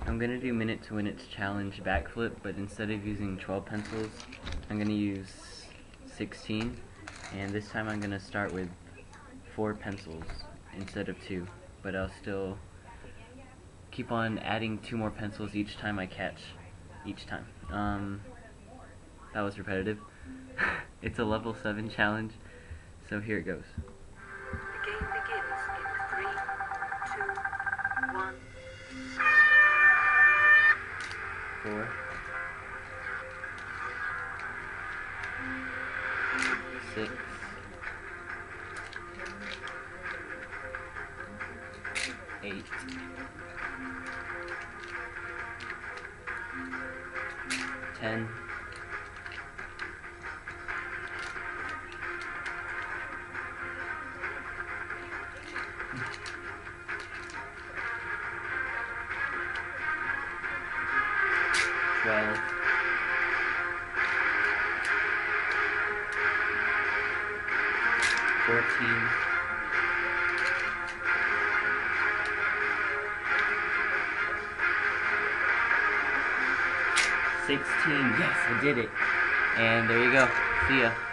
I'm going to do minute to win its challenge backflip, but instead of using 12 pencils, I'm going to use 16, and this time I'm going to start with 4 pencils instead of 2, but I'll still keep on adding 2 more pencils each time I catch, each time. That was repetitive. It's a level 7 challenge, so here it goes. The game begins in 3, 2, 1. 4, 6, 8, 10, 12, 14, 16. Yes, I did it. And there you go. See ya.